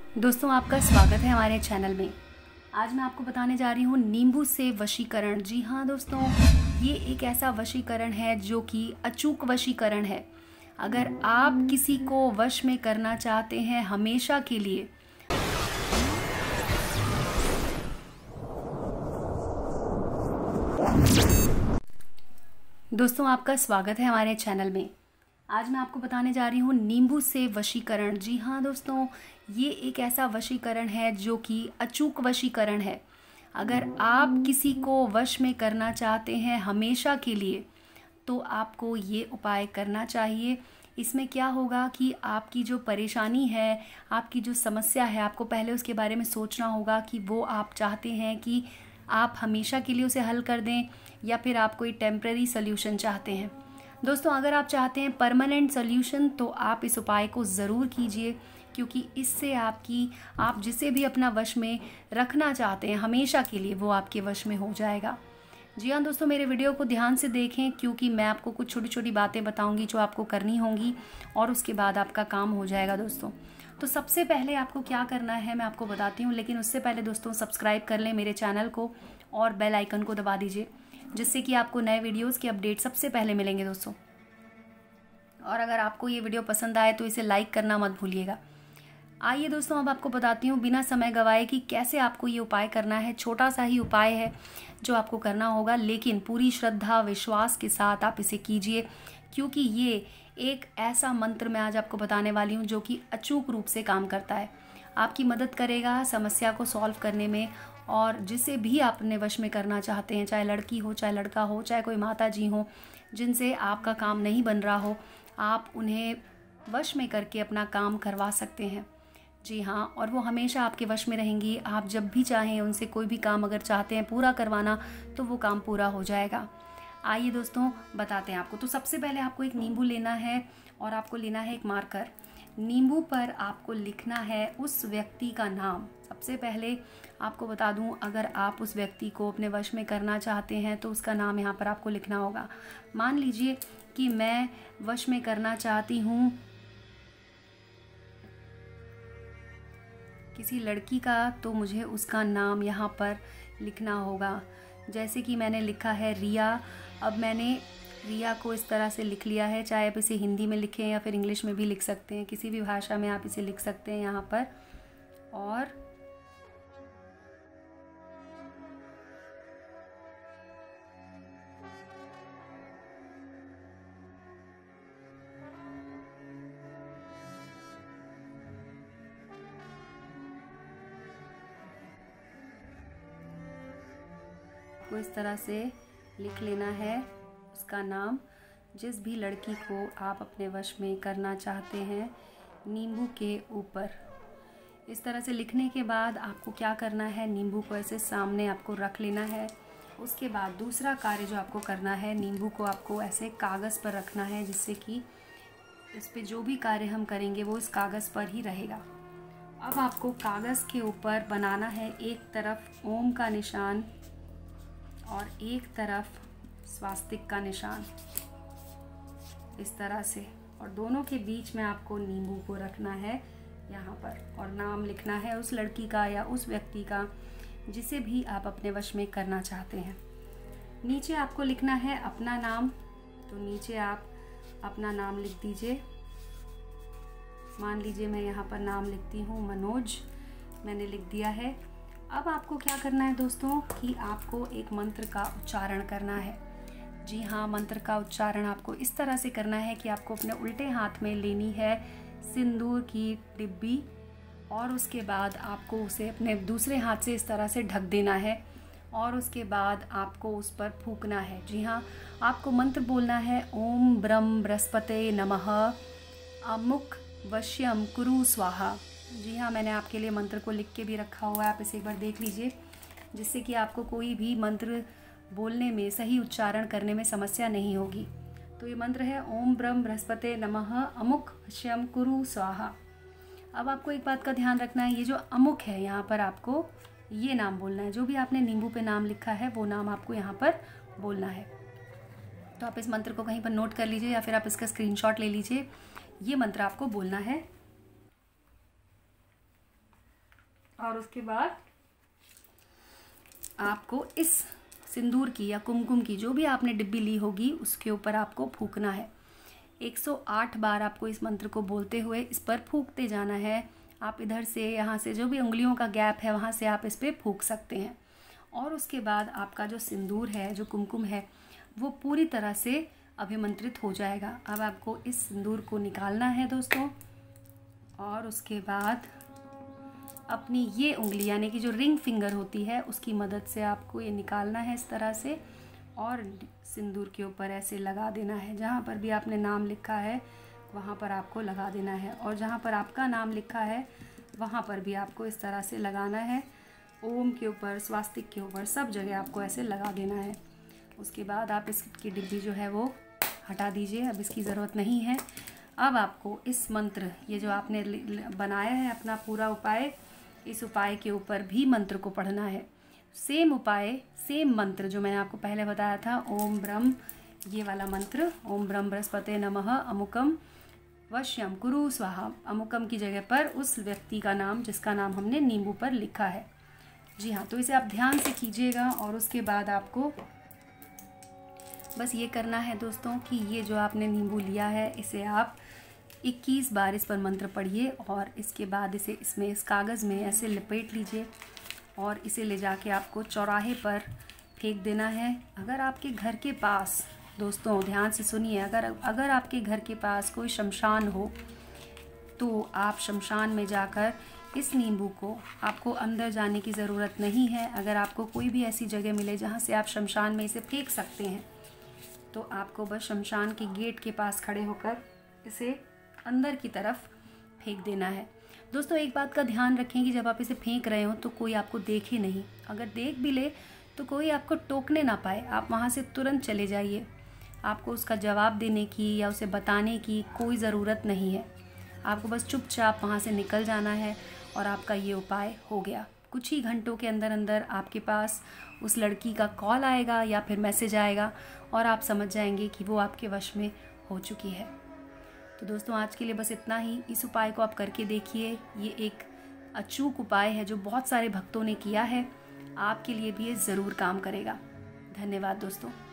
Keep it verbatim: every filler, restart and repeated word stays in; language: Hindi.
दोस्तों, आपका स्वागत है हमारे चैनल में। आज मैं आपको बताने जा रही हूँ नींबू से वशीकरण। जी हाँ दोस्तों, ये एक ऐसा वशीकरण है जो कि अचूक वशीकरण है। अगर आप किसी को वश में करना चाहते हैं हमेशा के लिए, दोस्तों आपका स्वागत है हमारे चैनल में। आज मैं आपको बताने जा रही हूँ नींबू से वशीकरण। जी हाँ दोस्तों, ये एक ऐसा वशीकरण है जो कि अचूक वशीकरण है। अगर आप किसी को वश में करना चाहते हैं हमेशा के लिए, तो आपको ये उपाय करना चाहिए। इसमें क्या होगा कि आपकी जो परेशानी है, आपकी जो समस्या है, आपको पहले उसके बारे में सोचना होगा कि वो आप चाहते हैं कि आप हमेशा के लिए उसे हल कर दें या फिर आप कोई टेम्पररी सल्यूशन चाहते हैं। दोस्तों, अगर आप चाहते हैं परमानेंट सल्यूशन तो आप इस उपाय को ज़रूर कीजिए, क्योंकि इससे आपकी आप जिसे भी अपना वश में रखना चाहते हैं हमेशा के लिए, वो आपके वश में हो जाएगा। जी हाँ दोस्तों, मेरे वीडियो को ध्यान से देखें, क्योंकि मैं आपको कुछ छोटी छोटी बातें बताऊंगी जो आपको करनी होंगी और उसके बाद आपका काम हो जाएगा। दोस्तों, तो सबसे पहले आपको क्या करना है मैं आपको बताती हूँ, लेकिन उससे पहले दोस्तों सब्सक्राइब कर लें मेरे चैनल को और बेल आइकन को दबा दीजिए, जिससे कि आपको नए वीडियोस के अपडेट सबसे पहले मिलेंगे दोस्तों। और अगर आपको ये वीडियो पसंद आए तो इसे लाइक करना मत भूलिएगा। आइए दोस्तों, अब आपको बताती हूँ बिना समय गवाए कि कैसे आपको ये उपाय करना है। छोटा सा ही उपाय है जो आपको करना होगा, लेकिन पूरी श्रद्धा विश्वास के साथ आप इसे कीजिए, क्योंकि ये एक ऐसा मंत्र मैं आज आपको बताने वाली हूँ जो कि अचूक रूप से काम करता है। आपकी मदद करेगा समस्या को सॉल्व करने में, और जिसे भी आप अपने वश में करना चाहते हैं, चाहे लड़की हो, चाहे लड़का हो, चाहे कोई माता जी हो जिनसे आपका काम नहीं बन रहा हो, आप उन्हें वश में करके अपना काम करवा सकते हैं। जी हाँ, और वो हमेशा आपके वश में रहेंगी। आप जब भी चाहें उनसे कोई भी काम अगर चाहते हैं पूरा करवाना, तो वो काम पूरा हो जाएगा। आइए दोस्तों बताते हैं आपको। तो सबसे पहले आपको एक नींबू लेना है और आपको लेना है एक मार्कर। नींबू पर आपको लिखना है उस व्यक्ति का नाम। सबसे पहले आपको बता दूं, अगर आप उस व्यक्ति को अपने वश में करना चाहते हैं तो उसका नाम यहाँ पर आपको लिखना होगा। मान लीजिए कि मैं वश में करना चाहती हूँ किसी लड़की का, तो मुझे उसका नाम यहाँ पर लिखना होगा। जैसे कि मैंने लिखा है रिया। अब मैंने रिया को इस तरह से लिख लिया है। चाहे आप इसे हिंदी में लिखें या फिर इंग्लिश में भी लिख सकते हैं, किसी भी भाषा में आप इसे लिख सकते हैं यहाँ पर। और आपको इस तरह से लिख लेना है उसका नाम, जिस भी लड़की को आप अपने वश में करना चाहते हैं, नींबू के ऊपर। इस तरह से लिखने के बाद आपको क्या करना है, नींबू को ऐसे सामने आपको रख लेना है। उसके बाद दूसरा कार्य जो आपको करना है, नींबू को आपको ऐसे कागज़ पर रखना है, जिससे कि इस पे जो भी कार्य हम करेंगे वो इस कागज़ पर ही रहेगा। अब आपको कागज़ के ऊपर बनाना है एक तरफ ओम का निशान और एक तरफ स्वास्तिक का निशान, इस तरह से। और दोनों के बीच में आपको नींबू को रखना है यहाँ पर, और नाम लिखना है उस लड़की का या उस व्यक्ति का जिसे भी आप अपने वश में करना चाहते हैं। नीचे आपको लिखना है अपना नाम, तो नीचे आप अपना नाम लिख दीजिए। मान लीजिए मैं यहाँ पर नाम लिखती हूँ मनोज, मैंने लिख दिया है। अब आपको क्या करना है दोस्तों कि आपको एक मंत्र का उच्चारण करना है। जी हाँ, मंत्र का उच्चारण आपको इस तरह से करना है कि आपको अपने उल्टे हाथ में लेनी है सिंदूर की डिब्बी, और उसके बाद आपको उसे अपने दूसरे हाथ से इस तरह से ढक देना है, और उसके बाद आपको उस पर फूंकना है। जी हाँ, आपको मंत्र बोलना है ओम ब्रह्म बृहस्पते नमः अमुक वश्यम कुरु स्वाहा। जी हाँ, मैंने आपके लिए मंत्र को लिख के भी रखा हुआ है, आप इसे एक बार देख लीजिए, जिससे कि आपको कोई भी मंत्र बोलने में, सही उच्चारण करने में समस्या नहीं होगी। तो ये मंत्र है ओम ब्रह्म बृहस्पते नमः अमुक वश्यम कुरु स्वाहा। अब आपको एक बात का ध्यान रखना है, ये जो अमुक है यहाँ पर आपको ये नाम बोलना है। जो भी आपने नींबू पे नाम लिखा है वो नाम आपको यहाँ पर बोलना है। तो आप इस मंत्र को कहीं पर नोट कर लीजिए या फिर आप इसका स्क्रीनशॉट ले लीजिए। ये मंत्र आपको बोलना है और उसके बाद आपको इस सिंदूर की या कुमकुम की जो भी आपने डिब्बी ली होगी उसके ऊपर आपको फूकना है। एक सौ आठ बार आपको इस मंत्र को बोलते हुए इस पर फूकते जाना है। आप इधर से यहाँ से जो भी उंगलियों का गैप है वहाँ से आप इस पर फूक सकते हैं। और उसके बाद आपका जो सिंदूर है, जो कुमकुम है, वो पूरी तरह से अभिमंत्रित हो जाएगा। अब आपको इस सिंदूर को निकालना है दोस्तों, और उसके बाद अपनी ये उंगली यानी कि जो रिंग फिंगर होती है उसकी मदद से आपको ये निकालना है इस तरह से, और सिंदूर के ऊपर ऐसे लगा देना है। जहाँ पर भी आपने नाम लिखा है वहाँ पर आपको लगा देना है, और जहाँ पर आपका नाम लिखा है वहाँ पर भी आपको इस तरह से लगाना है। ओम के ऊपर, स्वास्तिक के ऊपर, सब जगह आपको ऐसे लगा देना है। उसके बाद आप इसकी डिब्बी जो है वो हटा दीजिए, अब इसकी ज़रूरत नहीं है। अब आपको इस मंत्र, ये जो आपने बनाया है अपना पूरा उपाय, इस उपाय के ऊपर भी मंत्र को पढ़ना है। सेम उपाय, सेम मंत्र जो मैंने आपको पहले बताया था, ओम ब्रह्म, ये वाला मंत्र, ओम ब्रह्म बृहस्पते नमः अमुकम वश्यम कुरु स्वाहा। अमुकम की जगह पर उस व्यक्ति का नाम जिसका नाम हमने नींबू पर लिखा है। जी हाँ, तो इसे आप ध्यान से कीजिएगा। और उसके बाद आपको बस ये करना है दोस्तों कि ये जो आपने नींबू लिया है इसे आप इक्कीस बार इस पर मंत्र पढ़िए, और इसके बाद इसे इसमें इस कागज़ में ऐसे लपेट लीजिए और इसे ले जाके आपको चौराहे पर फेंक देना है। अगर आपके घर के पास, दोस्तों ध्यान से सुनिए, अगर अगर आपके घर के पास कोई शमशान हो तो आप शमशान में जाकर इस नींबू को, आपको अंदर जाने की ज़रूरत नहीं है। अगर आपको कोई भी ऐसी जगह मिले जहाँ से आप शमशान में इसे फेंक सकते हैं तो आपको बस शमशान के गेट के पास खड़े होकर इसे अंदर की तरफ फेंक देना है। दोस्तों एक बात का ध्यान रखें कि जब आप इसे फेंक रहे हो तो कोई आपको देखे नहीं। अगर देख भी ले तो कोई आपको टोकने ना पाए, आप वहाँ से तुरंत चले जाइए। आपको उसका जवाब देने की या उसे बताने की कोई ज़रूरत नहीं है। आपको बस चुपचाप वहाँ से निकल जाना है और आपका ये उपाय हो गया। कुछ ही घंटों के अंदर अंदर आपके पास उस लड़की का कॉल आएगा या फिर मैसेज आएगा और आप समझ जाएंगे कि वो आपके वश में हो चुकी है। तो दोस्तों आज के लिए बस इतना ही। इस उपाय को आप करके देखिए, ये एक अचूक उपाय है जो बहुत सारे भक्तों ने किया है। आपके लिए भी ये ज़रूर काम करेगा। धन्यवाद दोस्तों।